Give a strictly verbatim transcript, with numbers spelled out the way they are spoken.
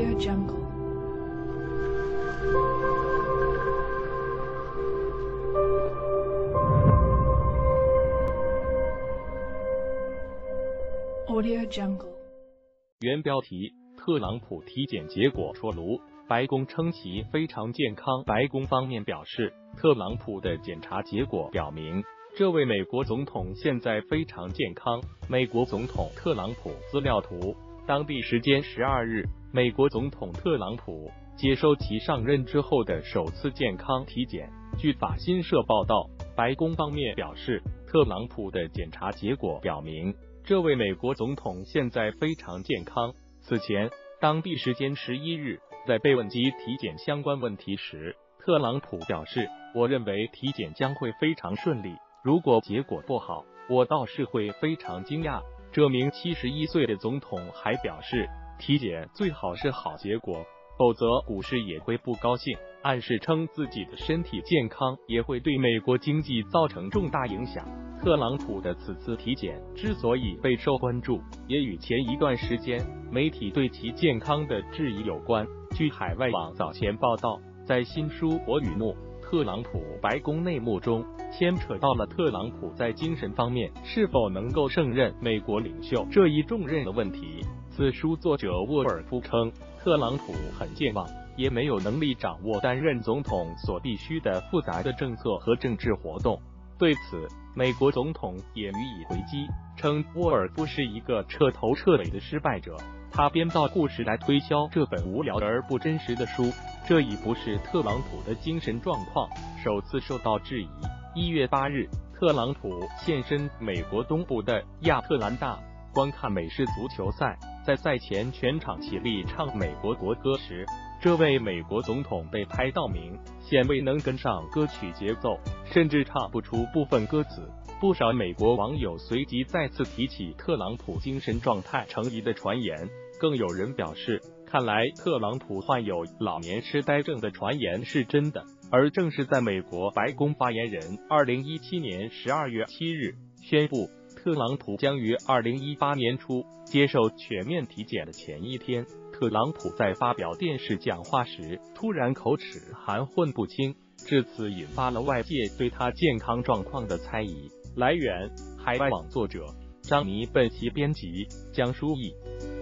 Audio Jungle. Audio Jungle. 原标题：特朗普体检结果出炉，白宫称其非常健康。白宫方面表示，特朗普的检查结果表明，这位美国总统现在非常健康。美国总统特朗普资料图，当地时间十二日，美国总统特朗普接受其上任之后的首次健康体检。据法新社报道，白宫方面表示，特朗普的检查结果表明，这位美国总统现在非常健康。此前，当地时间十一日，在被问及体检相关问题时，特朗普表示：“我认为体检将会非常顺利，如果结果不好，我倒是会非常惊讶。”这名七十一岁的总统还表示，体检最好是好结果，否则股市也会不高兴，暗示称自己的身体健康也会对美国经济造成重大影响。特朗普的此次体检之所以备受关注，也与前一段时间媒体对其健康的质疑有关。据海外网早前报道，在新书《我与诺：特朗普白宫内幕》中，牵扯到了特朗普在精神方面是否能够胜任美国领袖这一重任的问题。此书作者沃尔夫称，特朗普很健忘，也没有能力掌握担任总统所必须的复杂的政策和政治活动。对此，美国总统也予以回击，称沃尔夫是一个彻头彻尾的失败者，他编造故事来推销这本无聊而不真实的书。这已不是特朗普的精神状况首次受到质疑。一月八日，特朗普现身美国东部的亚特兰大，观看美式足球赛，在赛前全场起立唱美国国歌时，这位美国总统被拍到明显未能跟上歌曲节奏，甚至唱不出部分歌词。不少美国网友随即再次提起特朗普精神状态成疑的传言，更有人表示，看来特朗普患有老年痴呆症的传言是真的。而正是在美国白宫发言人二零一七年十二月七日宣布特朗普将于二零一八年初接受全面体检的前一天，特朗普在发表电视讲话时突然口齿含混不清，至此引发了外界对他健康状况的猜疑。来源：海外网作者张妮，本期编辑江疏义。